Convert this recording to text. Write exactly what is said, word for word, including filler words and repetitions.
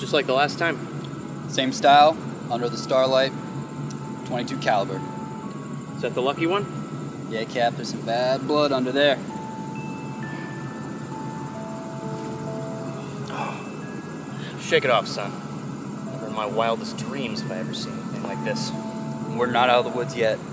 just like the last time. Same style, under the starlight, twenty-two caliber. Is that the lucky one? Yeah, Cap, there's some bad blood under there. Shake it off, son. Never in my wildest dreams have I ever seen anything like this. We're not out of the woods yet.